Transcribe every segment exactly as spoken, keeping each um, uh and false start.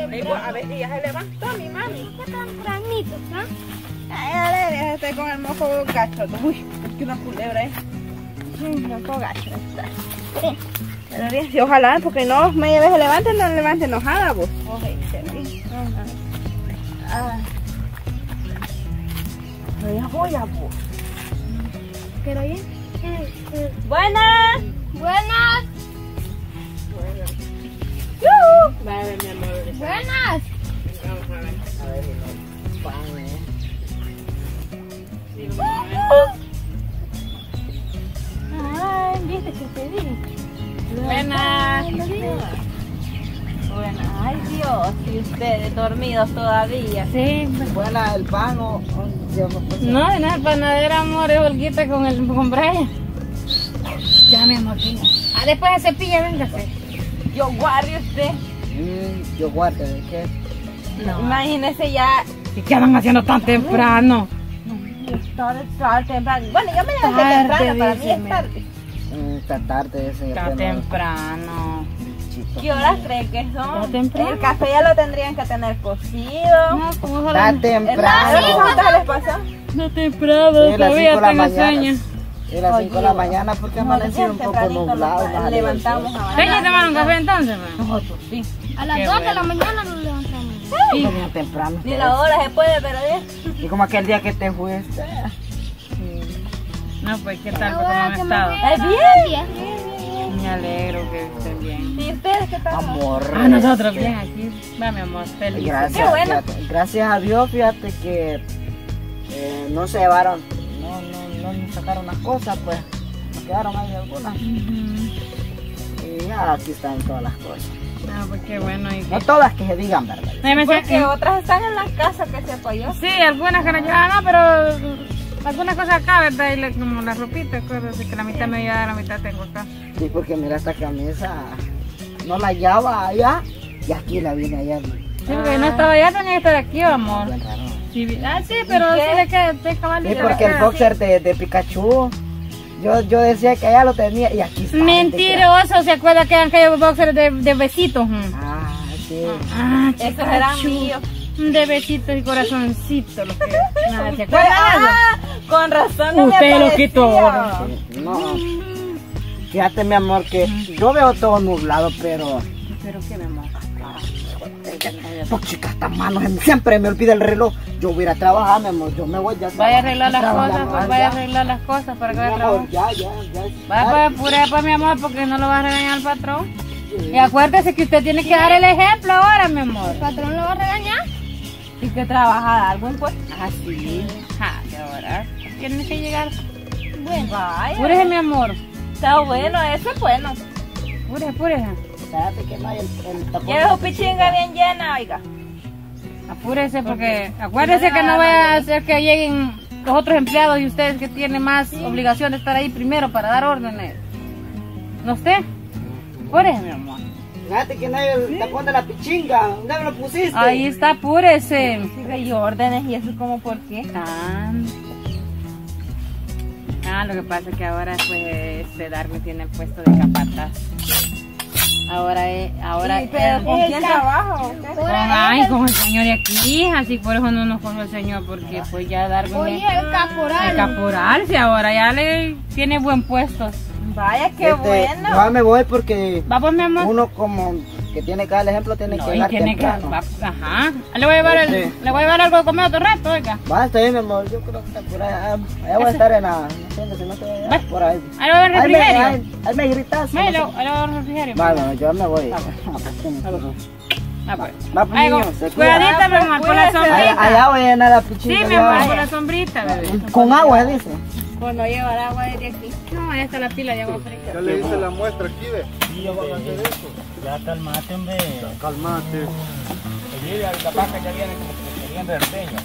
A ver si ya se levantó mi mami. Qué tempranito, ¿no? Ay, dale, estoy con el moco gacho. Uy, es que una culebra, eh. Un moco gacho está. Sí. Pero bien, sí, ojalá, porque no, media vez se levante, no se levante enojada, vos. Oye, se ve. Ah. No, ya voy a vos. ¿Pero bien? Buenas. Buenas. ¡Yuhu! Va a ver, mi amor. Buenas. Vamos a ver. A ver, no. Pan, eh. Sí, ay, viste que te vi. Buenas. Buenas. Ay, Dios, y ustedes dormidos todavía. Sí. Buena el pan o... No, de nada, panadera, amor, es holguita con el con Brian. Ya, mi amor, venga. Ah, después se cepilla, véngase. Yo guarde usted. Mm, yo guardo, ¿de qué? No. Imagínese ya. ¿Y qué andan haciendo tan temprano? Todo está temprano. Bueno, yo me levanté Tarde, temprano, para mí dice, es tarde. Mm, Esta tarde ese Está temprano. ¿Qué horas creen que son? Está temprano. El café ya lo tendrían que tener cocido. No, como Está ¿Verdad? temprano. ¿Cuánto les pasó? No temprano, Sí, las todavía cinco de la tengo mañana. sueño. Y las cinco de la mañana porque amaneció un poco nublado. Nos levantamos a ¿Ustedes ya tomaron café entonces, ma? Nosotros sí. A las dos de la mañana nos levantamos. Sí. Venía temprano. Ni la hora se puede, pero bien. Y como aquel día que te fuiste. No, pues, ¿qué tal? ¿Cómo han estado? ¿Es bien? Me alegro que estén bien. ¿Y ustedes qué tal? Amor. Ah, nosotros bien aquí. Va, mi amor, feliz. Gracias, Qué bueno. fíjate, gracias a Dios, fíjate que eh, no se llevaron, no, no, no nos sacaron las cosas, pues nos quedaron ahí algunas. Y ya aquí están todas las cosas. Ah, pues qué bueno. ¿Y No qué? todas que se digan, ¿verdad? Ay, me decía Porque que- otras están en la casa que se apoyó. Sí, algunas que nos llevaban, no, pero algunas cosas acá, ¿verdad? Y le- como la ropita, acuérdate que la mitad me lleva, la mitad tengo acá. Sí, porque mira esta camisa, no la llevaba allá y aquí la vine allá. Sí, porque no estaba allá, tenía que estar aquí, amor. Bien raro. Sí, vi- ah, sí, pero ¿Y sí qué? le queda, de cabal. Sí, le porque el queda. boxer de, de Pikachu, yo, yo decía que allá lo tenía y aquí está. Mentiroso, ¿se acuerda que eran aquellos boxers de, de besitos? mm? Ah, sí. Ah, Esos eran Pikachu. míos. De besitos y corazoncitos, lo que nada, ¿se acuerda de eso? Ah, con razón no me Usted lo aparecía. quitó. Sí, no. Fíjate, mi amor, que yo veo todo nublado, pero... Pero qué, mi amor. Pues chicas, estas manos, siempre me olvida el reloj. Yo voy a ir a trabajar, mi amor, yo me voy ya. Vaya a arreglar las trabajar, cosas, pues ya. vaya a arreglar las cosas para que vaya a Mi amor, trabajar. ya, ya, ya. Vaya pues apure pues mi amor porque no lo va a regañar el patrón. Y acuérdese que usted tiene que dar el ejemplo ahora, mi amor. ¿El patrón lo va a regañar? Y que trabaja algo en pues. Ah, sí. Ah, y ahora tiene que llegar. Bueno, vaya. Apúrese, mi amor. Está bueno, eso es bueno. Apúrese, apúrese. Espérate que no hay el, el tapón. Lleve su pichinga bien llena, oiga. Apúrese porque acuérdese que no vaya a hacer que lleguen los otros empleados y ustedes que tienen más obligación de estar ahí primero para dar órdenes. ¿No usted? Apúrese, mi amor. Fíjate que no hay el tapón de la pichinga. ¿Dónde me lo pusiste? Ahí está, apúrese. Sí, y órdenes y eso como por qué. Ah, ah, lo que pasa es que ahora pues este Darwin tiene el puesto de capataz. Ahora es, ahora Sí, pero es- ¿con quién trabaja? con, ay, con el señor de aquí, así por eso no nos conoce el señor, porque pues ya Darwin Oye, es el caporal. el caporal, si ahora ya le tiene buen puesto. Vaya, qué Este, bueno. Yo me voy porque Va pues mi amor. uno como que tiene que dar el ejemplo tiene No, que y llegar tiene que, temprano. va- ajá. Le voy a llevar el, Sí. le voy a llevar algo de comer otro rato, oiga. Va, está bien, mi amor. Yo creo que está por allá. Allá voy a estar en la... No sé, si no estoy allá, Va. por ahí. Ahí le voy a dar Ahí me, refrigerio. ahí, ahí me gritas. Ahí le no ahí sé. le voy a dar refrigerio. Va, bueno, yo me voy. Va, Ah, pues, ¿cómo? Ah, pues. Va, pues, Ahí, niños, go- se cuidan. cuidadita, mi amor, por la Cuídese. Allá, sombrita. allá voy a llenar la pichita. Sí, mi allá amor, voy. por la sombrita, bebé. Con agua, dice. Pues no llevar agua desde aquí. No, ya está la pila de agua fría. Ya le hice la muestra aquí, ve. Y ya van a hacer eso. Ya calmate, hombre. Calmate. Oye, la vaca ya viene como que querían de arteño.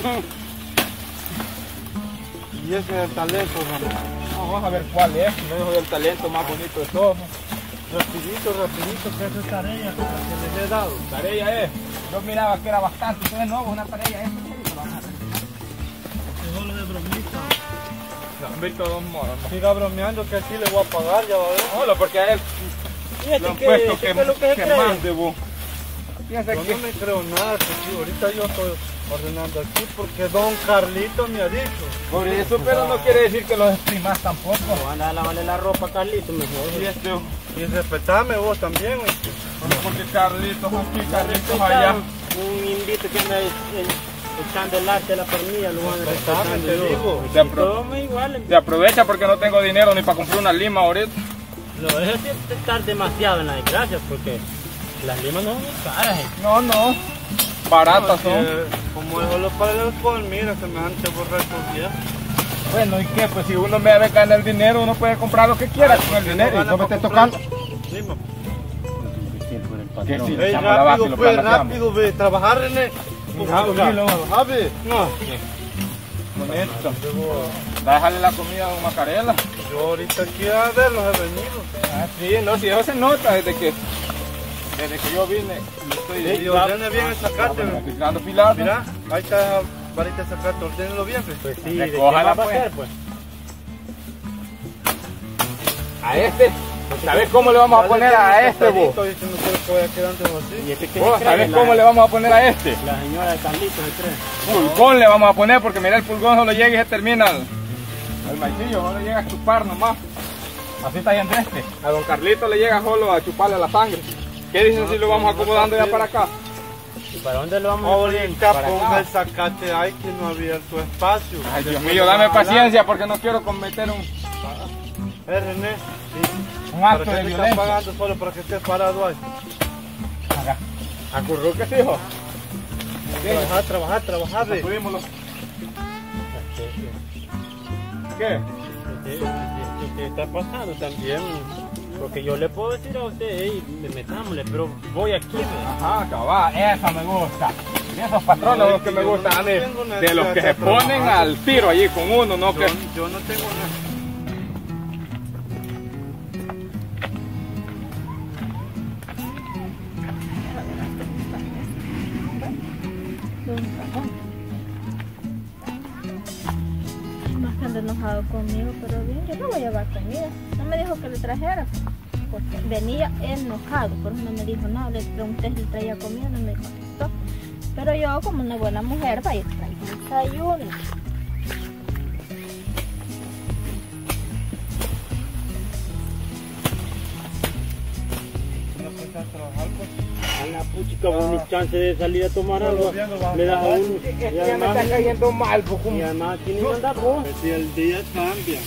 Y ese es el talento, mamá. Vamos a ver cuál es. No es el talento más bonito de todos. Rapidito, rapidito, que esa es tarea que les he dado. Tarea es. Yo miraba que era bastante. Entonces no, una tarea es. Solo de bromita. No, de todos modos. Siga bromeando que aquí le voy a pagar, ya va a ver. No, porque a él Fíjate lo han que, puesto ¿qué que, fue lo que se que cree? mande, vos. piensa Yo que... no me creo nada, que sí, ahorita yo estoy ordenando aquí porque don Carlito me ha dicho. Por eso, pero no quiere decir que los exprimas tampoco. Van a lavarle la ropa a Carlito mejor. Y este, Y respetame vos también, ¿oíste? bueno, porque Carlitos aquí, Carlitos allá. Un invito que anda echando el arte de la pernilla, lo van a Respetame, te digo. Se, apro- Todo igual. se aprovecha porque no tengo dinero ni para comprar una lima ahorita. Lo dejo estar demasiado en la desgracia porque las limas no son muy caras. eh. No, no. Baratas son. Que, como es solo para el alcohol, mira, semejante borracho viejo. Bueno, ¿y qué? Pues si uno me debe ganar el dinero, uno puede comprar lo que quiera con el dinero y no me esté tocando. Lima. Que sí, Ey, echamos la vaca y rápido, lo pues, planeamos. rápido, ve, trabajar, René. Tranquilo. Trabajar, ve. No. Bonito. Va a dejarle la comida a don Macarela. Yo ahorita aquí a verlos he venido. Ah, sí, no, si eso se nota desde que, desde que yo vine. Yo estoy Y ordena bien el zacate, ve. estoy dando filadas. Mira, ahí está varita de zacate, ordénelo bien, ve. Pues sí, ¿de qué Recójala, va a pues. hacer, pues? A este, ¿sabes cómo le vamos a poner a este, vos? vos? Dice, no quiero que vaya quedando ¿Y así. este qué Vos, se cree? ¿sabes La- cómo le vamos a poner a este? La señora de Carlito se cree. Pulgón le vamos a poner porque mira el pulgón solo llega y se termina el, el maicillo, solo llega a chupar nomás. Así está yendo este. A don Carlito le llega solo a chuparle la sangre. ¿Qué dicen si lo vamos acomodando ya para acá? ¿Y para dónde lo vamos a poner? Ahorita Para ponga acá. el zacate, hay que no ha abierto espacio. Ay, Dios Después mío, lo dame van a hablar. paciencia porque no quiero cometer un, Eh, René, un ¿para acto qué de te están violencia. pagando solo para que estés parado ahí? Acurruques, hijo. Trabajar, trabajar, trabajar, ve. Subímoslo. ¿Qué? ¿Qué, qué- qué está pasando también? Porque yo le puedo decir a usted, hey, metámosle, pero voy aquí, ve. Ajá, cabal, esa me gusta. Y esos patrones son los que me gustan a mí. De los que se ponen al tiro allí con uno, no Yo, que... yo no tengo nada. Más que anda enojado conmigo, pero bien, yo no voy a llevar comida. No me dijo que le trajera, porque venía enojado, por eso no me dijo nada. Le pregunté si traía comida, no me contestó. Pero yo, como una buena mujer, vaya a traer desayuno. No pensás trabajar, pues. A la puchica, vos ni chance de salir a tomar algo. Le das a uno. Y Ya me además, está cayendo mal, pues, y como... además aquí ni anda vos. Que si el día cambia.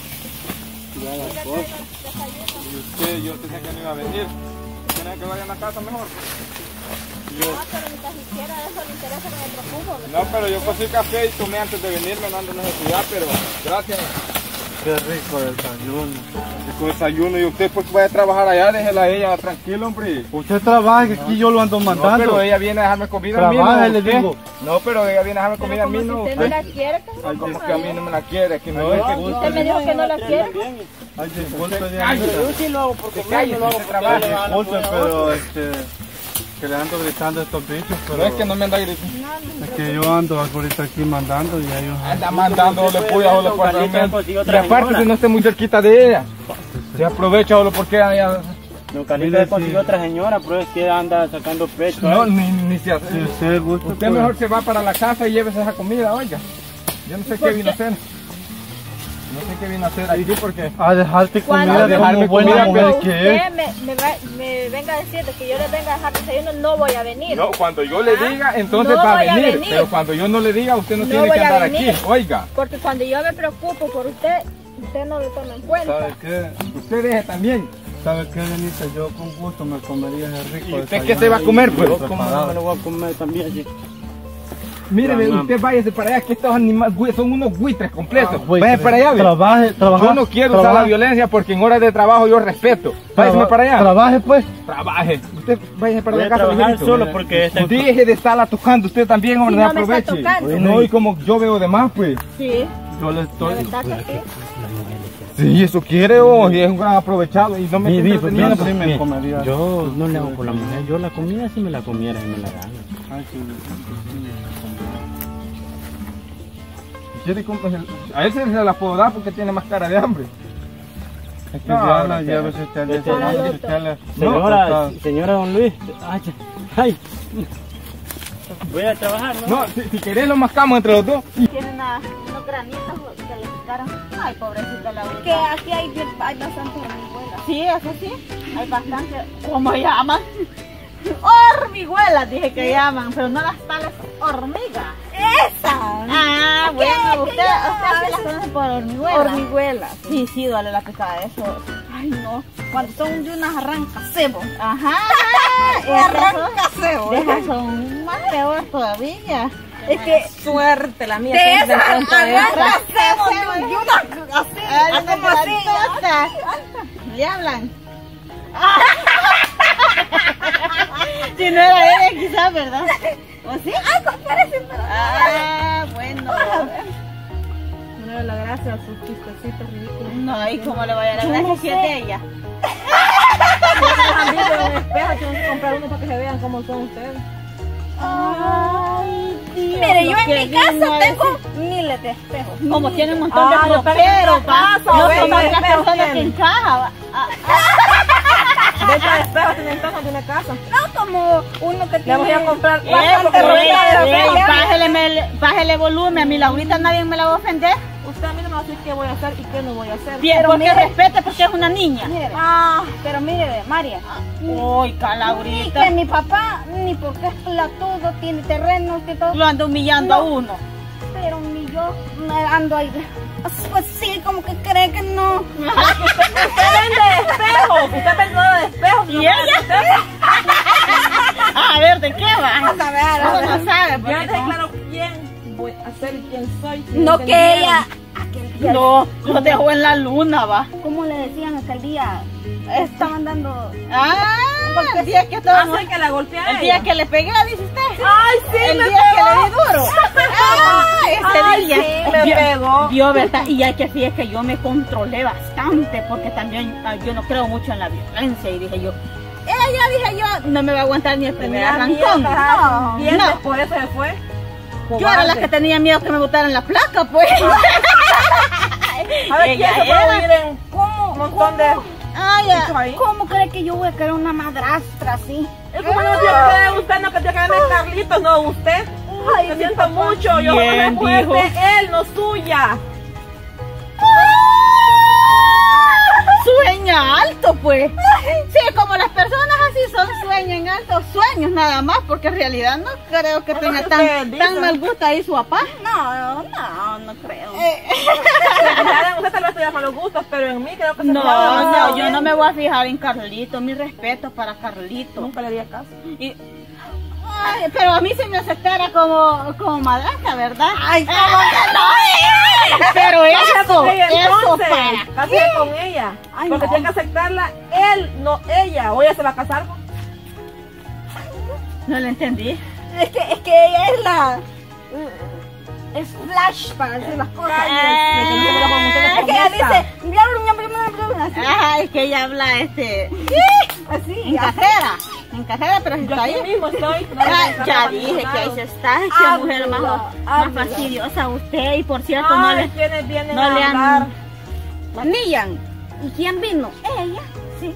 Ya las cosas. Y usted, yo pensé que no iba a venir. ¿Quieren que vaya a la casa mejor? No, pero ni tan siquiera eso le interesa, no me preocupo. No, pero yo cosí café y tomé antes de venirme, no ando necesidad, pero gracias. Qué rico el desayuno. Con desayuno y usted pues vaya a trabajar allá, déjela a ella tranquilo, hombre. Usted trabaja, que aquí yo lo ando No, mandando. pero ella viene a dejarme comida a mí, Trabaja, no le usted. digo. No, pero ella viene a dejarme Pero comida a como mí, si no usted usted. no la quiere, que Ay, no como coma, que a mí ¿eh? no me la quiere, que no es que... Usted me dijo que no la quiere. Ay, disculpe, Usted- Dianita. Ay, Yo sí lo hago porque cállese, no lo hago usted porque trabaja. le van a Disculpe, poner a pero otro. este, que le ando gritando a estos bichos, pero No es que no me anda gritando. No, no me es que yo ando ahorita aquí mandando y ellos... Anda mandando, le puya, puede solo ver, por Carlita realmente. consiguió Y otra aparte señora. si no esté muy cerquita de ella. Se aprovecha solo porque ella... No, Carlita Mire, le consiguió sí. otra señora, pero es que anda sacando pecho. No, ahí. ni, ni se hace. Si usted gusta, Usted pues, mejor se va para la casa y llévese esa comida, oiga. Yo no sé qué vino a hacer. No sé qué vino a hacer aquí porque... a dejarte Cuando comida dejarme como buena comida, mujer cuando que es. usted me, me, va- me venga a decir de que yo le venga a dejar desayuno, no voy a venir. No, cuando yo le Ah, diga, entonces no va a voy a venir, venir. Pero cuando yo no le diga, usted no, No tiene voy que a andar venir. aquí. Oiga. Porque cuando yo me preocupo por usted, usted no lo toma en cuenta. ¿Sabe qué? Usted deje también. ¿Sabe qué, Denita? Yo con gusto me comería ese rico ¿Y usted desayuno qué se va a comer, pues? Yo como no me lo voy a comer también, sí. Mire, Ah, usted váyase para allá, que estos animales güey, son unos buitres completos. Ah, güey, Vaya para allá, ve. Trabaje, trabaje. Yo no quiero usar trabaje, la violencia porque en horas de trabajo yo respeto. Váyase traba- para allá. Trabaje, pues. Trabaje. Usted váyase para Voy la a casa. trabajar Miguelito. solo porque esta... Deje de estarla tocando usted también, hombre, Sí, no no me está aproveche. tocando. No, y como yo veo de más, pues. Sí, Yo le la estoy... verdad que sí. Sí, eso quiere, oh, y es un gran aprovechado y no me Mi- está mi- entreteniendo, mi- pues. sí me mi- comería. Yo no le hago por la mujer, yo la comida si me la comiera y me la gano. Ay, sí, sí, sí. Quiere com- A él se la puedo dar porque tiene más cara de hambre. Es que No, Diana, no, llévese usted el Este- desayuno, si usted le- Señora, No, señora Don Luis, ay, Ay. Voy a trabajar, ¿no? No, si, si querés lo mascamos entre los dos. Tienen a, unos granitos que le picaron. Ay, pobrecita la Que aquí hay, hay bastante hormiguelas. Sí, eso sí. Hay bastante. ¿Cómo llaman? Hormiguelas dije que llaman, pero no las tales hormigas. ¡Esa! Ah, bueno, ¿Qué? usted, ¿Qué yo? usted se las conoce por hormiguelas. Hormiguelas. Sí, sí, duele la picada, eso. Ay, no. Cuando son de unas arrancas cebo. Ajá. Arranca cebo. Esas son más peor todavía. Es que Suerte la mía. de que esas se encuentra esta. arranca cebo de una así. Ay, Como así. grandota. Le hablan. Si no era ella quizás, ¿verdad? ¿O sí? Ay, pues parecen, pero Ah, bueno. No le la gracia a sus chistecitos ridículos. No, ¿y cómo le vaya a dar gracias si es de ella? Han visto en el espejo, tienen que comprar uno para que se vean cómo son ustedes. Ay, Dios. Mire, yo lo en que mi vino casa a tengo decir. miles de espejos. Como tiene un montón de Ah, no, pero bloqueros, en la va. casa, No ve, son los las espejos personas que tienen. encajan, va. Ah, De hecho, el espejo tiene caja de una casa. No como uno que Le voy tiene a comprar Eh, bastante ey, rueda de ey, espejo. bájele, me- bájele volumen, a mí Laurita nadie me la va a ofender. Usted a mí no me va a decir qué voy a hacer y qué no voy a hacer. Bien, Pero porque mire- respete porque es una niña. Mire, Ah, pero mire, María. Uy, Ni Laurita. que mi papá, ni porque es platudo, tiene terrenos, que todo. Lo anda humillando No. a uno. Pero ni yo me ando ahí. Pues sí, como que cree que no. usted vende espejos. Usted vende de espejos. ¿Y ella? A ver, ¿de qué va? A ver, a Uno ver. no sabe. Ya porque dejé no. claro quién voy a ser y quién soy. si No que entendieron. ella. Aquel día. No, lo dejó en la luna, va. ¿Cómo le decían aquel día? Estaban dando. Ah, el día que estábamos. Hace que la golpea El día que le pegué, dice usted. Ay, sí, El me día que pegó. le di duro. Ah, ese Ay, día. sí, me Vio- pegó. Vio, ¿verdad? Y hay que decir es que yo me controlé bastante porque también ah, yo no creo mucho en la violencia y dije yo, ella dije yo, no me va a aguantar ni el primer Tenía arrancón. miedo, No, Bien, no. por eso se fue. Yo era la que tenía miedo que me botaran la placa, pues. A ver, Ella ¿quién se era. puede ir en ¿Cómo? un montón de... Ay, bichos ahí? ¿Cómo cree que yo voy a querer una madrastra así? Es como no tiene que ver usted, no que tiene que ver Carlitos, no usted. Ay, Lo sí, siento papá. mucho, yo voy a Bien, mujer dijo. de él, no suya. Sueña alto, pues. Sí, como las personas así son, sueñan altos sueños nada más, porque en realidad no creo que Es lo tenga que tan, ustedes dicen. tan mal gusto ahí su papá. No, no, no creo. Ya, usted tal vez tenga malos gustos, pero en mí creo que se No, fijaba demasiado no, yo bien. no me voy a fijar en Carlito, mi respeto para Carlito. Nunca le di caso. Y- ay, pero a mí se me aceptara como, como madrastra, ¿verdad? Ay, Pero eso, con ella, eso entonces, para cásese con ella. Ay, porque no. tiene que aceptarla él, no ella. O ella se va a casar. no lo entendí. Es que, es que ella es la. Es flash para decir las cosas. Ah, Es que ella dice. Así. Ah, es que ella habla este Así. en cajera, en cajera, pero si Yo está aquí ahí. mismo estoy. Ah, ya dije que ahí se está, qué Habla, mujer más, más habla. fastidiosa usted y por cierto no Ay, le, quienes vienen no a le hablar. han manillan. ¿Y quién vino? Ella. Sí.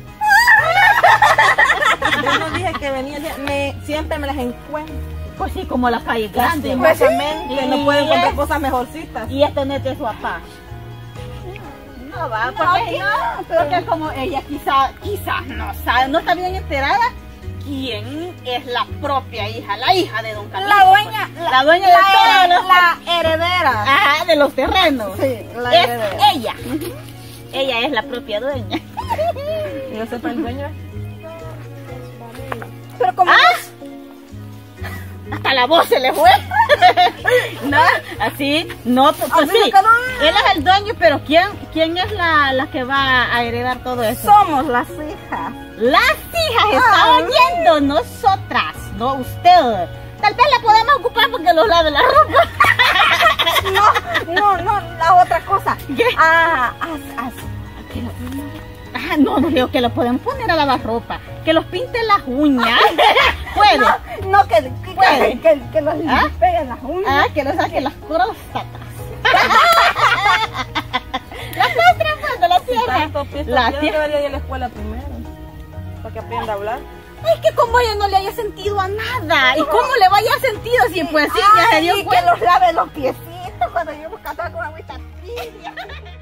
Yo no dije que venía, me, siempre me las encuentro. Pues sí, como la calle grande. Lastimosamente, pues sí. no pueden Y encontrar es- cosas mejorcitas. Y esto no es de su papá. No va, No, porque, que no, no, pero- porque como ella quizá, quizás no sabe, no está bien enterada quién es la propia hija, la hija de don Carlos. La dueña. La dueña de todos los- La heredera. Ajá, de los terrenos. Sí, la es heredera. ella. Ella es la propia dueña. Y yo sepa el dueño. Pero como. ¿Ah? Hasta la voz se le fue. No, así, no, pues Así sí. me quedó. Él es el dueño, pero ¿quién, quién es la, la que va a heredar todo eso? Somos las hijas. Las hijas está Ah. oyendo, nosotras, no usted. Tal vez la podemos ocupar porque los lave la ropa. No, no, no, la otra cosa. ¿Qué? Ah, as, as. que lo- Ah, no, no digo que lo pueden poner a lavar ropa, que los pinten las uñas. Puede. No, no, que, que, Puede. que, que, que los ¿Ah? peguen las uñas. Ah, que lo saquen las próstatas. Las próstatas de la tierra. Tanto pisto, La yo tierra. debería ir a la escuela primero. Para que aprenda a hablar. Es que como ella no le haya sentido a nada. ¿Y cómo le vaya a sentido si pues sí, ya se dio Ay, cuenta? que los lave los piecitos cuando yo me casaba con agüita tibia.